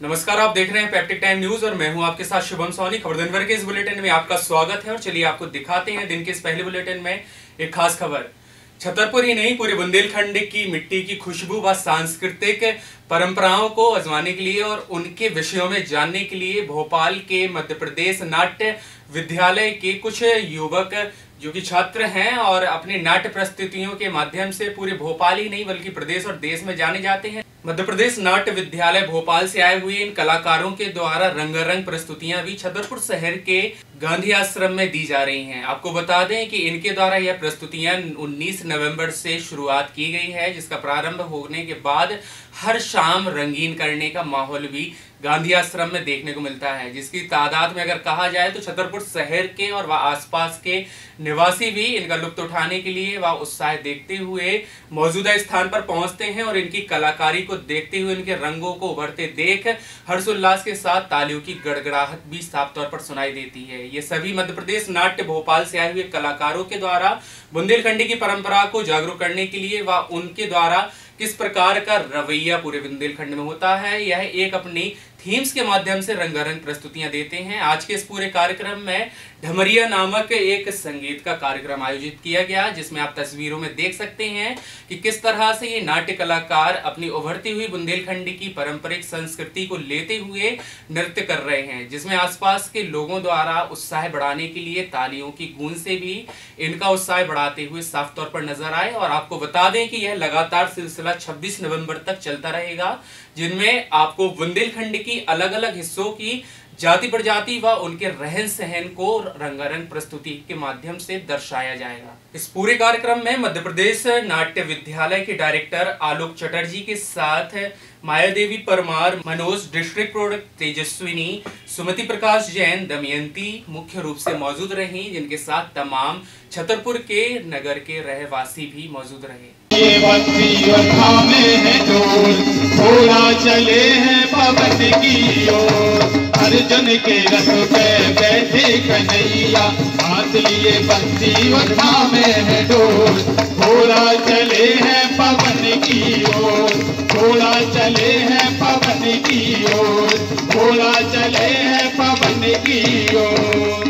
नमस्कार, आप देख रहे हैं पैप्टिक टाइम न्यूज और मैं हूं आपके साथ शुभम सोनी। खबर दिन भर के इस बुलेटिन में आपका स्वागत है और चलिए आपको दिखाते हैं दिन के इस पहले बुलेटिन में एक खास खबर। छतरपुर ही नहीं, पूरे बुंदेलखंड की मिट्टी की खुशबू व सांस्कृतिक परंपराओं को आजमाने के लिए और उनके विषयों में जानने के लिए भोपाल के मध्य प्रदेश नाट्य विद्यालय के कुछ युवक जो कि छात्र हैं और अपने नाट्य प्रस्तुतियों के माध्यम से पूरे भोपाल ही नहीं बल्कि प्रदेश और देश में जाने जाते हैं। मध्य प्रदेश नाट्य विद्यालय भोपाल से आए हुए इन कलाकारों के द्वारा रंगारंग प्रस्तुतियां भी छतरपुर शहर के गांधी आश्रम में दी जा रही हैं। आपको बता दें कि इनके द्वारा यह प्रस्तुतियां 19 नवंबर से शुरुआत की गई है, जिसका प्रारंभ होने के बाद हर शाम रंगीन करने का माहौल भी गांधी आश्रम में देखने को मिलता है, जिसकी तादाद में अगर कहा जाए तो छतरपुर शहर के और वह आसपास के निवासी भी इनका लुत्फ उठाने के लिए वह उत्साह देखते हुए मौजूदा स्थान पर पहुंचते हैं और इनकी कलाकारी को देखते हुए इनके रंगों को उभरते देख हर्षोल्लास के साथ तालियों की गड़गड़ाहट भी साफ तौर पर सुनाई देती है। ये सभी मध्य प्रदेश नाट्य भोपाल से आए हुए कलाकारों के द्वारा बुंदेलखंडी की परंपरा को जागरूक करने के लिए व उनके द्वारा किस प्रकार का रवैया पूरे बुंदेलखंड में होता है, यह एक अपनी थीम्स के माध्यम से रंगारंग प्रस्तुतियां देते हैं। आज के इस पूरे कार्यक्रम में ढमरिया नामक एक संगीत का कार्यक्रम आयोजित किया गया, जिसमें आप तस्वीरों में देख सकते हैं कि किस तरह से ये नाट्य कलाकार अपनी उभरती हुई बुंदेलखंड की पारंपरिक संस्कृति को लेते हुए नृत्य कर रहे हैं, जिसमें आसपास के लोगों द्वारा उत्साह बढ़ाने के लिए तालियों की गूंज से भी इनका उत्साह बढ़ाते हुए साफ तौर पर नजर आए। और आपको बता दें कि यह लगातार सिलसिला 26 नवंबर तक चलता रहेगा, जिनमें आपको बुंदेलखंड की अलग अलग हिस्सों की जाति प्रजाति व उनके रहन सहन को रंगारंग प्रस्तुति के माध्यम से दर्शाया जाएगा। इस पूरे कार्यक्रम में मध्य प्रदेश नाट्य विद्यालय के डायरेक्टर आलोक चटर्जी के साथ मायादेवी परमार, मनोज डिस्ट्रिक्ट प्रोडक्ट तेजस्विनी, सुमति प्रकाश जैन, दमयंती मुख्य रूप से मौजूद रही, जिनके साथ तमाम छतरपुर के नगर के रहवासी भी मौजूद रहे। ये बत्ती में है डोर, थोड़ा चले हैं पवन की ओर, अर्जुन के रथ पे बैठे कन्हैया, हाथ लिए बत्ती में है डोर, थोड़ा चले हैं पवन की ओर, थोड़ा चले हैं पवन की ओर, थोड़ा चले हैं पवन की ओर,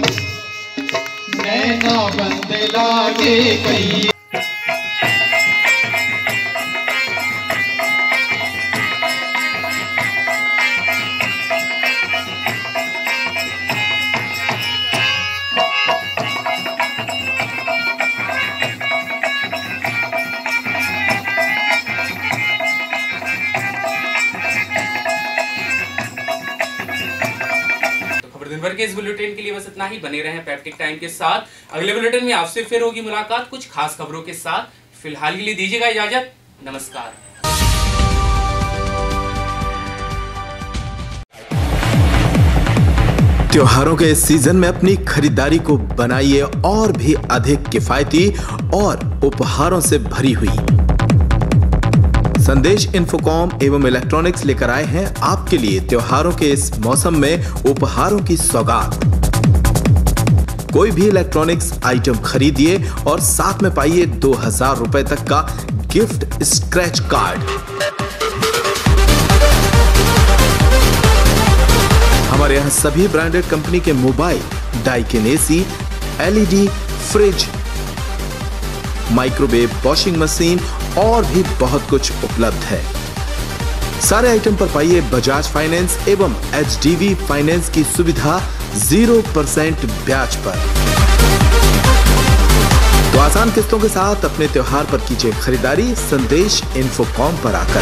नैना बंद लागे कहीं। दिन भर के इस बुलेटिन के लिए बस इतना ही। बने रहें पैप्टिक टाइम के साथ। अगले बुलेटिन में आपसे फिर होगी मुलाकात कुछ खास खबरों के साथ। फिलहाल के लिए दीजिएगा इजाजत। नमस्कार। त्योहारों के इस सीजन में अपनी खरीदारी को बनाइए और भी अधिक किफायती और उपहारों से भरी हुई। संदेश इन्फोकॉम एवं इलेक्ट्रॉनिक्स लेकर आए हैं आपके लिए त्योहारों के इस मौसम में उपहारों की सौगात। कोई भी इलेक्ट्रॉनिक्स आइटम खरीदिए और साथ में पाइए 2000 रुपए तक का गिफ्ट स्क्रैच कार्ड। हमारे यहाँ सभी ब्रांडेड कंपनी के mobile, Daikin AC, LED, fridge, microwave, washing machine और भी बहुत कुछ उपलब्ध है। सारे आइटम पर पाइए बजाज फाइनेंस एवं एचडीबी फाइनेंस की सुविधा 0% ब्याज पर। तो आसान किस्तों के साथ अपने त्योहार पर कीजिए खरीदारी संदेश इन्फोकॉम पर आकर।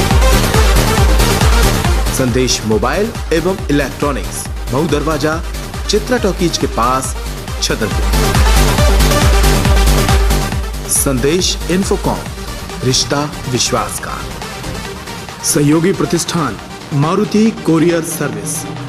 संदेश मोबाइल एवं इलेक्ट्रॉनिक्स, मऊ दरवाजा, चित्रा टॉकीज के पास, छतरपुर। संदेश इन्फोकॉम, रिश्ता विश्वास का। सहयोगी प्रतिष्ठान मारुति कोरियर सर्विस।